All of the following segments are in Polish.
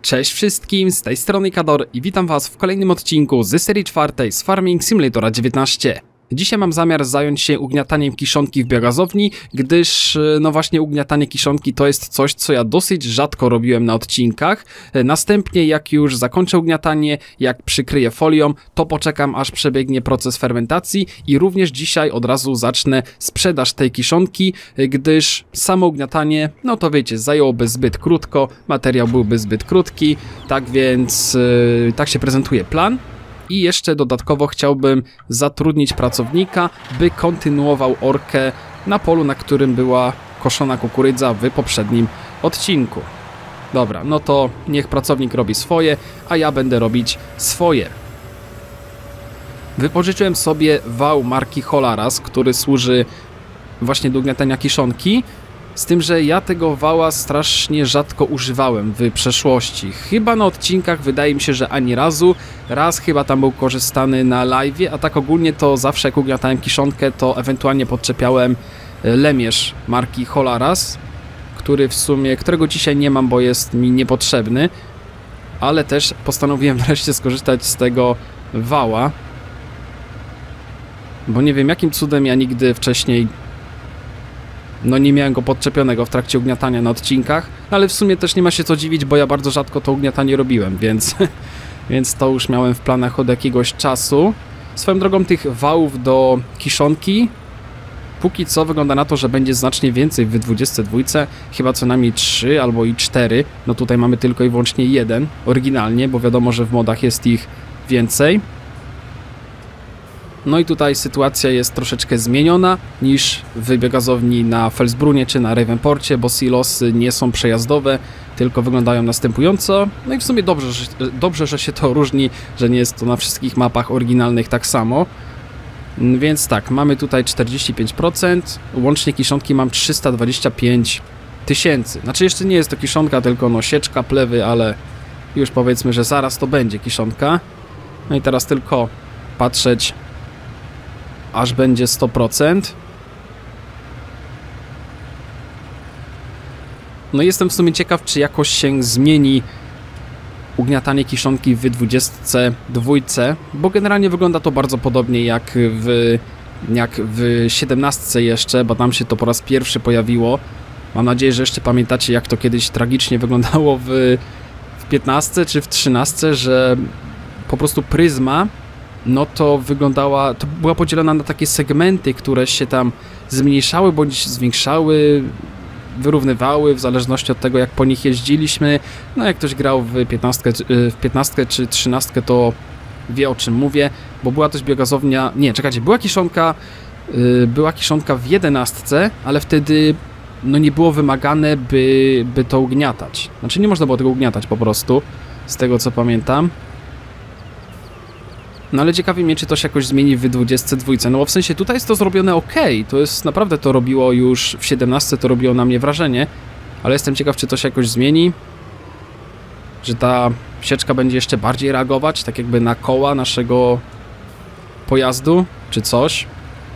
Cześć wszystkim, z tej strony Kador i witam was w kolejnym odcinku z serii czwartej z Farming Simulatora 19. Dzisiaj mam zamiar zająć się ugniataniem kiszonki w biogazowni, gdyż no właśnie ugniatanie kiszonki to jest coś, co ja dosyć rzadko robiłem na odcinkach. Następnie jak już zakończę ugniatanie, jak przykryję folią, to poczekam aż przebiegnie proces fermentacji i również dzisiaj od razu zacznę sprzedaż tej kiszonki, gdyż samo ugniatanie, no to wiecie, zajęłoby zbyt krótko, materiał byłby zbyt krótki, tak więc tak się prezentuje plan. I jeszcze dodatkowo chciałbym zatrudnić pracownika, by kontynuował orkę na polu, na którym była koszona kukurydza w poprzednim odcinku. Dobra, no to niech pracownik robi swoje, a ja będę robić swoje. Wypożyczyłem sobie wał marki Holaras, który służy właśnie do ugniatania kiszonki. Z tym, że ja tego wała strasznie rzadko używałem w przeszłości. Chyba na odcinkach wydaje mi się, że ani razu. Raz chyba tam był korzystany na live'ie, a tak ogólnie to zawsze jak ugniatałem kiszonkę, to ewentualnie podczepiałem lemierz marki Holaras, którego dzisiaj nie mam, bo jest mi niepotrzebny. Ale też postanowiłem wreszcie skorzystać z tego wała. Bo nie wiem jakim cudem ja nigdy wcześniej nie miałem go podczepionego w trakcie ugniatania na odcinkach, ale w sumie też nie ma się co dziwić, bo ja bardzo rzadko to ugniatanie robiłem, więc to już miałem w planach od jakiegoś czasu. Swoją drogą tych wałów do kiszonki póki co wygląda na to, że będzie znacznie więcej w 22, chyba co najmniej 3 albo i 4. No tutaj mamy tylko i wyłącznie jeden oryginalnie, bo wiadomo, że w modach jest ich więcej. No i tutaj sytuacja jest troszeczkę zmieniona niż w biogazowni na Felsbrunie czy na Ravenporcie, bo silosy nie są przejazdowe, tylko wyglądają następująco. No i w sumie dobrze, że się to różni, że nie jest to na wszystkich mapach oryginalnych tak samo. Więc tak, mamy tutaj 45%, łącznie kiszonki mam 325 000. Znaczy jeszcze nie jest to kiszonka, tylko sieczka, plewy, ale już powiedzmy, że zaraz to będzie kiszonka. No i teraz tylko patrzeć, aż będzie 100%. No jestem w sumie ciekaw, czy jakoś się zmieni ugniatanie kiszonki w 22, bo generalnie wygląda to bardzo podobnie jak w 17 jeszcze, bo tam się to po raz pierwszy pojawiło. Mam nadzieję, że jeszcze pamiętacie, jak to kiedyś tragicznie wyglądało w 15 czy w 13, że po prostu pryzma to była podzielona na takie segmenty, które się tam zmniejszały bądź zwiększały, wyrównywały w zależności od tego, jak po nich jeździliśmy. No jak ktoś grał w 15 czy 13, to wie, o czym mówię, bo była też biogazownia, była kiszonka w 11, ale wtedy nie było wymagane, by to ugniatać. Znaczy nie można było tego ugniatać po prostu, z tego co pamiętam. No ale ciekawi mnie, czy to się jakoś zmieni w 22. No bo w sensie tutaj jest to zrobione ok. To jest naprawdę, to robiło już w 17, to robiło na mnie wrażenie. Ale jestem ciekaw, czy to się jakoś zmieni. Że ta sieczka będzie jeszcze bardziej reagować, tak jakby na koła naszego pojazdu, czy coś.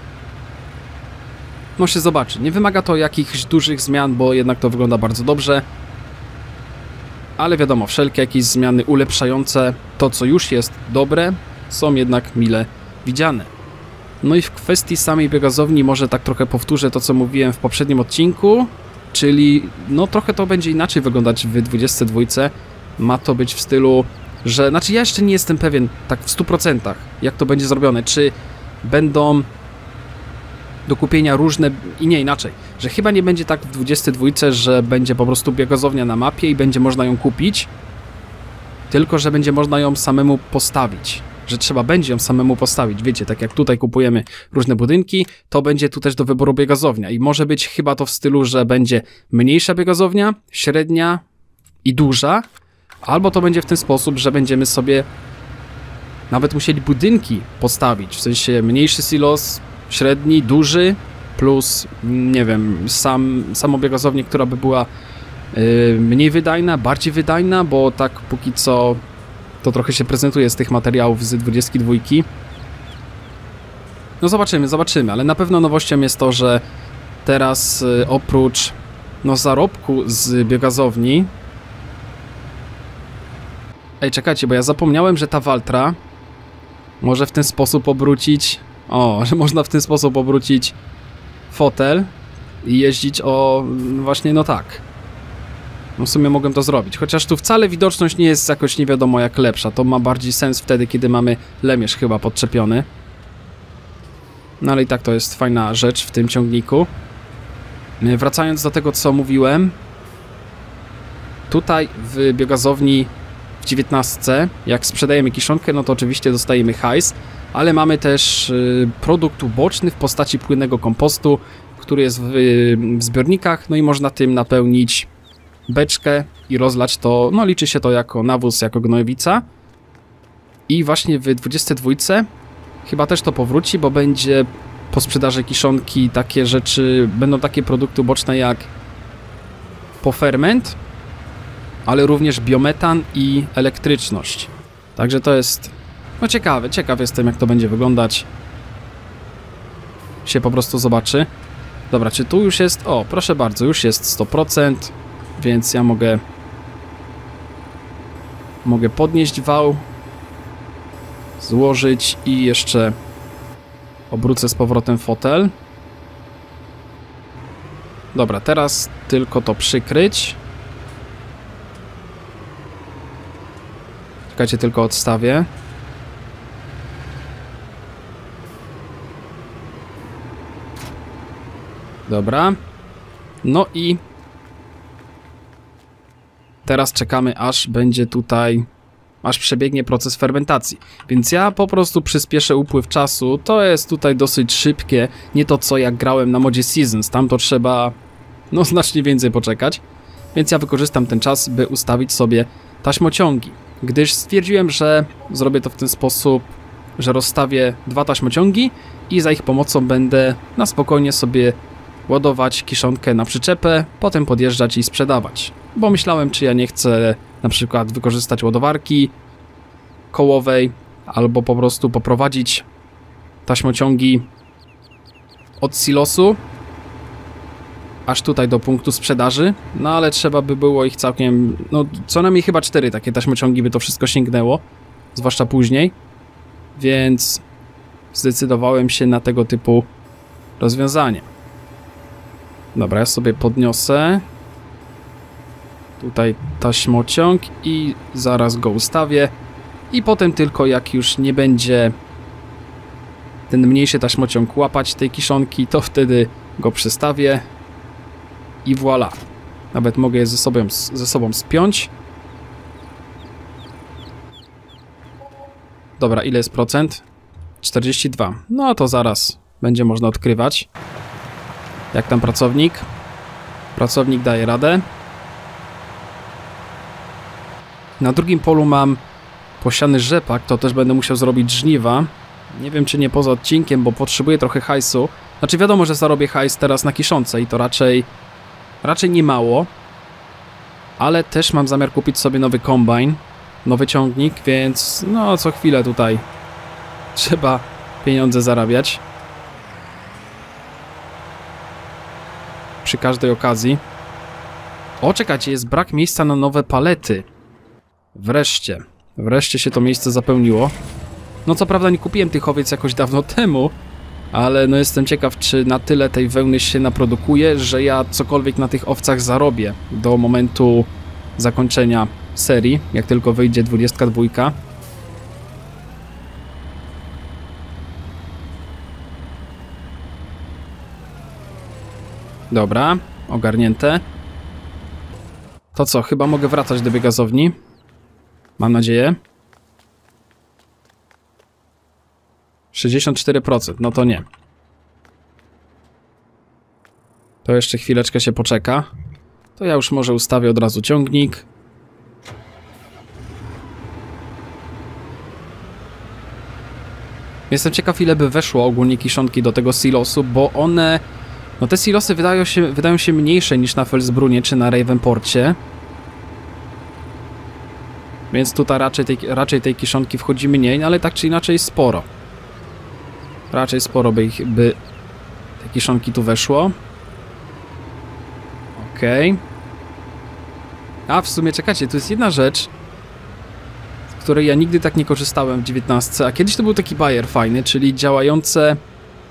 No się zobaczy. Nie wymaga to jakichś dużych zmian, bo jednak to wygląda bardzo dobrze. Ale wiadomo, wszelkie jakieś zmiany ulepszające to, co już jest dobre, są jednak mile widziane. No i w kwestii samej biogazowni może tak trochę powtórzę to, co mówiłem w poprzednim odcinku, czyli trochę to będzie inaczej wyglądać w 22. Ma to być w stylu, że... Znaczy ja jeszcze nie jestem pewien tak w 100% jak to będzie zrobione, czy będą do kupienia różne... I nie, inaczej, że chyba nie będzie tak w 22, że będzie po prostu biogazownia na mapie i będzie można ją kupić, tylko że będzie można ją samemu postawić. Że trzeba będzie ją samemu postawić. Wiecie, tak jak tutaj kupujemy różne budynki, to będzie tu też do wyboru biogazownia. I może być chyba to w stylu, że będzie mniejsza biogazownia, średnia i duża, albo to będzie w ten sposób, że będziemy sobie nawet musieli budynki postawić. W sensie mniejszy silos, średni, duży, plus, nie wiem, samą biogazownię, która by była mniej wydajna, bardziej wydajna, bo tak póki co to trochę się prezentuje z tych materiałów z 22. No zobaczymy, ale na pewno nowością jest to, że teraz oprócz zarobku z biogazowni Ej, czekajcie, bo ja zapomniałem, że ta Valtra może w ten sposób obrócić... O, że można w ten sposób obrócić fotel i jeździć właśnie, no tak. No w sumie mogłem to zrobić, chociaż tu wcale widoczność nie jest jakoś nie wiadomo jak lepsza. To ma bardziej sens wtedy, kiedy mamy lemierz chyba podczepiony. No ale i tak to jest fajna rzecz w tym ciągniku. Wracając do tego, co mówiłem. Tutaj w biogazowni w 19, jak sprzedajemy kiszonkę, no to oczywiście dostajemy hajs, ale mamy też produkt uboczny w postaci płynnego kompostu, który jest w zbiornikach, no i można tym napełnić beczkę i rozlać to, no liczy się to jako nawóz, jako gnojowica. I właśnie w 22 chyba też to powróci, bo będzie po sprzedaży kiszonki takie rzeczy, będą takie produkty uboczne jak poferment, ale również biometan i elektryczność. Także to jest, no ciekawe, ciekaw jestem jak to będzie wyglądać. Się po prostu zobaczy. Dobra, czy tu już jest, o proszę bardzo, już jest 100%, więc ja mogę podnieść wał, złożyć i jeszcze obrócę z powrotem fotel. Dobra, teraz tylko to przykryć. Czekajcie, tylko odstawię. Dobra. No i teraz czekamy, aż będzie tutaj, aż przebiegnie proces fermentacji. Więc ja po prostu przyspieszę upływ czasu. To jest tutaj dosyć szybkie. Nie to, co jak grałem na modzie Seasons. Tam to trzeba, no, znacznie więcej poczekać. Więc ja wykorzystam ten czas, by ustawić sobie taśmociągi. Gdyż stwierdziłem, że zrobię to w ten sposób, że rozstawię 2 taśmociągi i za ich pomocą będę na spokojnie sobie ładować kiszonkę na przyczepę, potem podjeżdżać i sprzedawać. Bo myślałem, czy ja nie chcę na przykład wykorzystać ładowarki kołowej, albo po prostu poprowadzić taśmociągi od silosu aż tutaj do punktu sprzedaży, no ale trzeba by było ich całkiem, no co najmniej chyba 4 takie taśmociągi by to wszystko sięgnęło, zwłaszcza później, więc zdecydowałem się na tego typu rozwiązanie. Dobra, ja sobie podniosę tutaj taśmociąg i zaraz go ustawię i potem tylko jak już nie będzie ten mniejszy taśmociąg łapać tej kiszonki, to wtedy go przestawię i voilà. Nawet mogę je ze sobą spiąć. Dobra, ile jest procent? 42. No to zaraz będzie można odkrywać. Jak tam pracownik? Pracownik daje radę. Na drugim polu mam posiany rzepak, to też będę musiał zrobić żniwa. Nie wiem, czy nie poza odcinkiem, bo potrzebuję trochę hajsu. Znaczy wiadomo, że zarobię hajs teraz na kiszonce i to raczej nie mało. Ale też mam zamiar kupić sobie nowy kombajn, nowy ciągnik, więc no co chwilę tutaj trzeba pieniądze zarabiać. Przy każdej okazji. O, czekajcie, jest brak miejsca na nowe palety. Wreszcie. Wreszcie się to miejsce zapełniło. No co prawda nie kupiłem tych owiec jakoś dawno temu, ale no jestem ciekaw, czy na tyle tej wełny się naprodukuje, że ja cokolwiek na tych owcach zarobię do momentu zakończenia serii, jak tylko wyjdzie 22. Dobra, ogarnięte. To co, chyba mogę wracać do biogazowni. Mam nadzieję. 64%, no to nie. To jeszcze chwileczkę się poczeka. To ja już może ustawię od razu ciągnik. Jestem ciekaw, ile by weszło ogólnie kiszonki do tego silosu, bo one... No te silosy wydają się mniejsze niż na Felsbrunie czy na Ravenporcie. Więc tutaj raczej tej kiszonki wchodzi mniej, ale tak czy inaczej sporo. Raczej sporo by te kiszonki tu weszło. Okej. A w sumie czekajcie, tu jest jedna rzecz. której ja nigdy tak nie korzystałem w 19, a kiedyś to był taki bajer fajny, czyli działające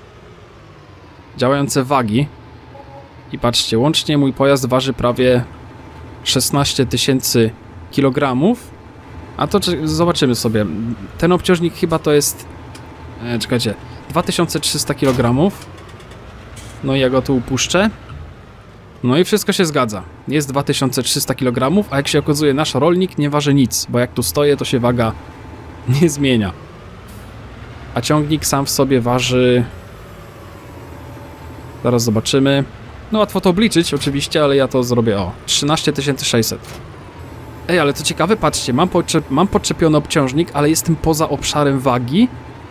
wagi. I patrzcie, łącznie mój pojazd waży prawie 16 000 kilogramów. A to zobaczymy sobie. Ten obciążnik chyba to jest... czekajcie, 2300 kg. No i ja go tu upuszczę. No i wszystko się zgadza. Jest 2300 kg, a jak się okazuje, nasz rolnik nie waży nic, bo jak tu stoję, to się waga nie zmienia. A ciągnik sam w sobie waży... Zaraz zobaczymy. No łatwo to obliczyć oczywiście, ale ja to zrobię, o, 13 600. Ej, ale co ciekawe, patrzcie, mam podczepiony obciążnik, ale jestem poza obszarem wagi.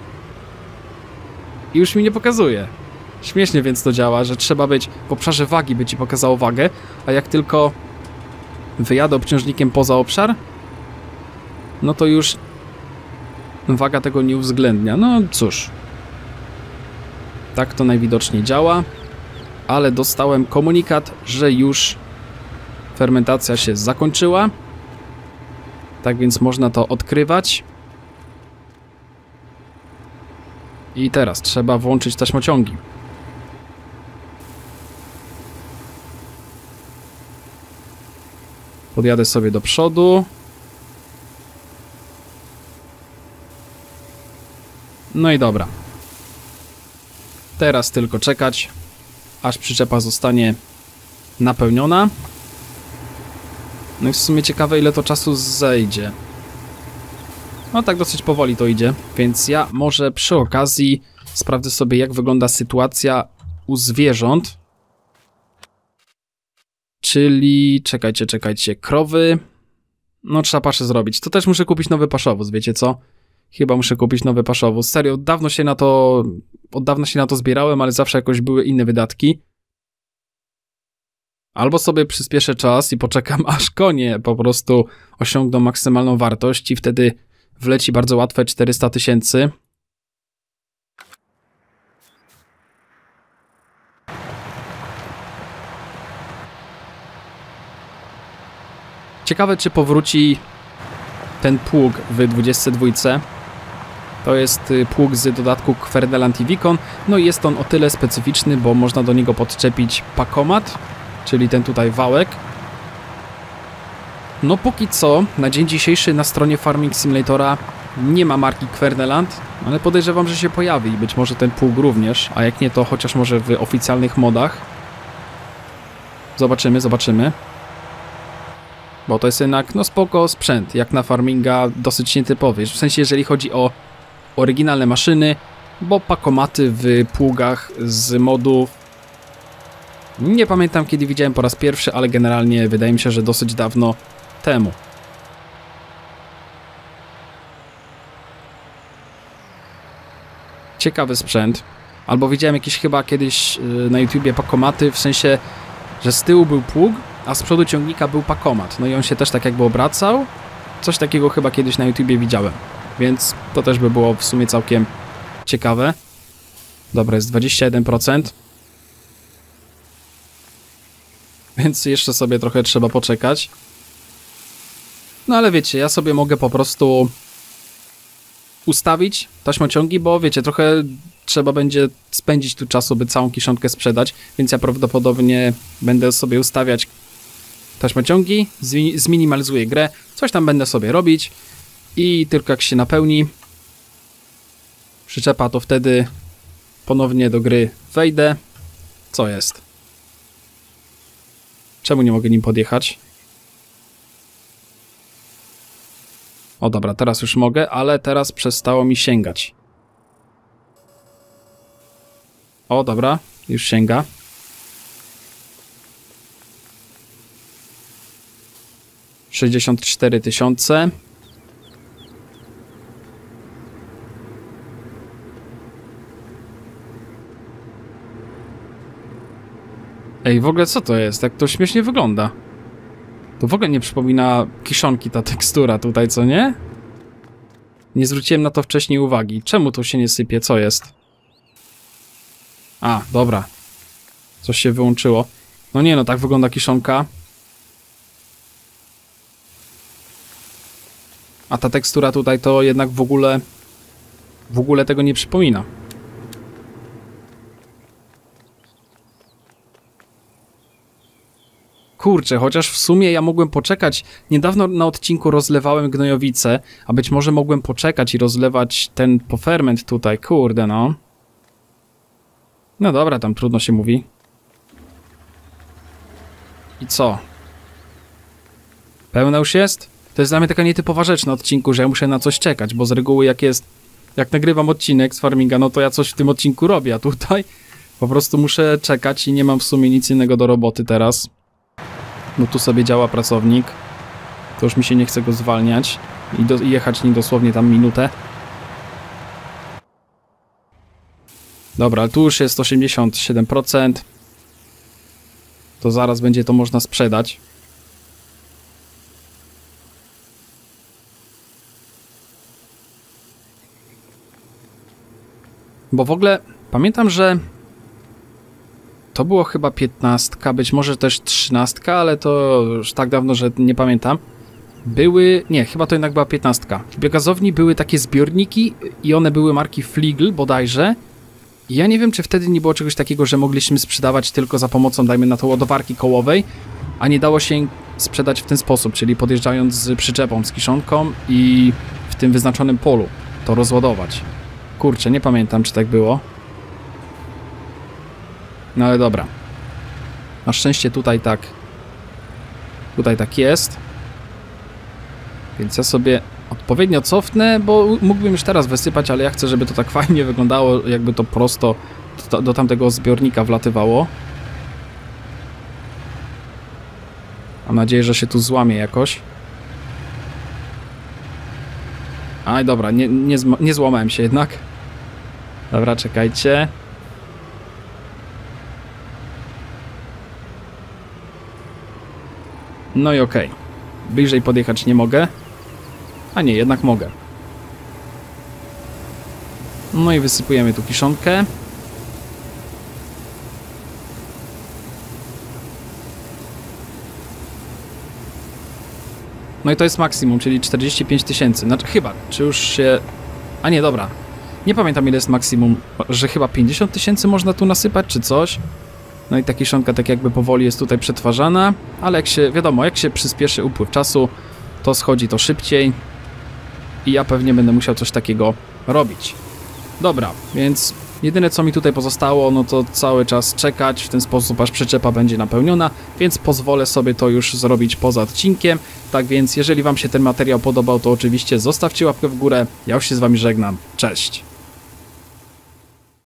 I już mi nie pokazuje. Śmiesznie więc to działa, że trzeba być w obszarze wagi, by ci pokazało wagę, a jak tylko wyjadę obciążnikiem poza obszar, no to już waga tego nie uwzględnia. No cóż. Tak to najwidoczniej działa, ale dostałem komunikat, że już fermentacja się zakończyła. Tak więc można to odkrywać. I teraz trzeba włączyć taśmociągi. Podjadę sobie do przodu. No i dobra. Teraz tylko czekać, aż przyczepa zostanie napełniona. No i w sumie ciekawe, ile to czasu zejdzie. No tak dosyć powoli to idzie, więc ja może przy okazji sprawdzę sobie, jak wygląda sytuacja u zwierząt. Czyli, czekajcie, krowy. No trzeba paszę zrobić. To też muszę kupić nowy paszowóz, wiecie co? Chyba muszę kupić nowy paszowóz. Serio, od dawna się na to zbierałem, ale zawsze jakoś były inne wydatki. Albo sobie przyspieszę czas i poczekam, aż konie po prostu osiągną maksymalną wartość i wtedy wleci bardzo łatwe 400 000. Ciekawe, czy powróci ten pług w 22. To jest pług z dodatku Kwerneland i Wikon. No i jest on o tyle specyficzny, bo można do niego podczepić pakomat, czyli ten tutaj wałek. No póki co, na dzień dzisiejszy na stronie Farming Simulatora nie ma marki Kwerneland, ale podejrzewam, że się pojawi i być może ten pług również, a jak nie, to chociaż może w oficjalnych modach. Zobaczymy. Bo to jest jednak, no spoko sprzęt, jak na farminga dosyć nietypowy. W sensie, jeżeli chodzi o oryginalne maszyny, bo pakomaty w pługach z modów nie pamiętam, kiedy widziałem po raz pierwszy, ale generalnie wydaje mi się, że dosyć dawno temu. Ciekawy sprzęt. Albo widziałem jakieś chyba kiedyś na YouTubie pakomaty, w sensie, że z tyłu był pług, a z przodu ciągnika był pakomat. No i on się też tak jakby obracał. Coś takiego chyba kiedyś na YouTubie widziałem. Więc to też by było w sumie całkiem ciekawe. Dobra, jest 21%. Więc jeszcze sobie trochę trzeba poczekać. No ale wiecie, ja sobie mogę po prostu ustawić taśmociągi, bo wiecie, trochę trzeba będzie spędzić tu czasu, by całą kiszonkę sprzedać, więc ja prawdopodobnie będę sobie ustawiać taśmociągi, zminimalizuję grę, coś tam będę sobie robić i tylko jak się napełni przyczepa, to wtedy ponownie do gry wejdę. Co jest? Czemu nie mogę nim podjechać? O dobra, teraz już mogę, ale teraz przestało mi sięgać. O dobra, już sięga. $64 000. Ej, w ogóle co to jest? Jak to śmiesznie wygląda. To w ogóle nie przypomina kiszonki ta tekstura tutaj, co nie? Nie zwróciłem na to wcześniej uwagi. Czemu tu się nie sypie? Co jest? A, dobra. Coś się wyłączyło. No nie no, tak wygląda kiszonka. A ta tekstura tutaj to jednak w ogóle tego nie przypomina. Kurczę, chociaż w sumie ja mogłem poczekać. Niedawno na odcinku rozlewałem gnojowice, a być może mogłem poczekać i rozlewać ten poferment tutaj. Kurde, no. No dobra, tam trudno się mówi. I co? Pełna już jest? To jest dla mnie taka nietypowa rzecz na odcinku, że ja muszę na coś czekać, bo z reguły jak nagrywam odcinek z farminga, no to ja coś w tym odcinku robię, a tutaj po prostu muszę czekać i nie mam w sumie nic innego do roboty teraz. No tu sobie działa pracownik. To już mi się nie chce go zwalniać i jechać nim dosłownie tam minutę. Dobra, tu już jest 87%. To zaraz będzie to można sprzedać. Bo w ogóle pamiętam, że to było chyba 15, być może też 13, ale to już tak dawno, że nie pamiętam. Nie, chyba to jednak była 15. W biogazowni były takie zbiorniki i one były marki Fligl bodajże. I ja nie wiem, czy wtedy nie było czegoś takiego, że mogliśmy sprzedawać tylko za pomocą, dajmy na to, ładowarki kołowej, a nie dało się sprzedać w ten sposób, czyli podjeżdżając z przyczepą, z kiszonką i w tym wyznaczonym polu to rozładować. Kurczę, nie pamiętam, czy tak było. No ale dobra. Na szczęście tutaj tak jest. Więc ja sobie odpowiednio cofnę, bo mógłbym już teraz wysypać, ale ja chcę, żeby to tak fajnie wyglądało, jakby to prosto do tamtego zbiornika wlatywało. Mam nadzieję, że się tu złamie jakoś. Aj, dobra, nie złamałem się jednak. Dobra, czekajcie. No i okej. Bliżej podjechać nie mogę. A nie, jednak mogę. No i wysypujemy tu kiszonkę. No i to jest maksimum, czyli 45 000. Znaczy chyba, czy już się... A nie, dobra. Nie pamiętam, ile jest maksimum, że chyba 50 000 można tu nasypać, czy coś. No i ta kiszonka tak jakby powoli jest tutaj przetwarzana, ale wiadomo, jak się przyspieszy upływ czasu, to schodzi to szybciej i ja pewnie będę musiał coś takiego robić. Dobra, więc jedyne co mi tutaj pozostało, no to cały czas czekać w ten sposób, aż przyczepa będzie napełniona, więc pozwolę sobie to już zrobić poza odcinkiem. Tak więc jeżeli wam się ten materiał podobał, to oczywiście zostawcie łapkę w górę. Ja już się z wami żegnam. Cześć!